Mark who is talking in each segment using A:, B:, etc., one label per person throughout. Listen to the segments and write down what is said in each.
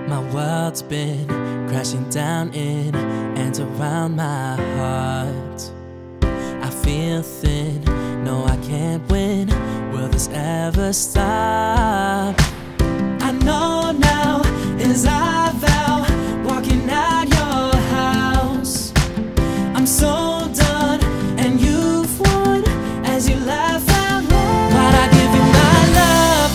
A: My world's been crashing down in and around my heart. I feel thin, no I can't win. Will this ever stop? I know now as I vow, walking out your house. I'm so done and you've won as you laugh out loud. Why'd I give you my love?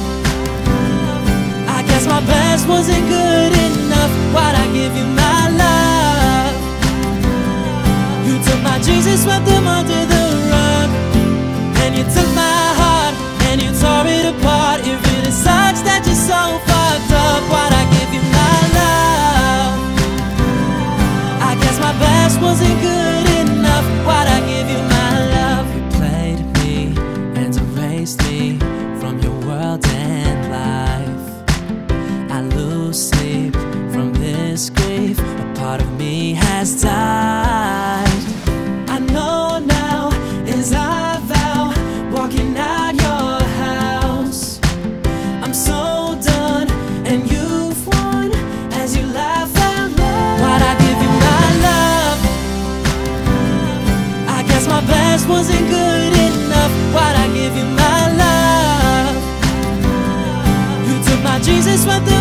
A: I guess my best wasn't good enough. Why'd I give you my love? You took my dreams and swept them under the rug. And you took my heart and you tore it apart. It really sucks that you're so fucked up. Why'd I give you my love? I guess my best wasn't good enough. Why'd I give you my love? You played me and erased me from your world and life. I lose sleep from this grief. A part of me has died. I know now as I vow, walking out your house. I'm so done and you've won as you laugh out loud. Why'd I give you my love? I guess my best wasn't good enough. Why'd I give you my love? You took my dreams and swept them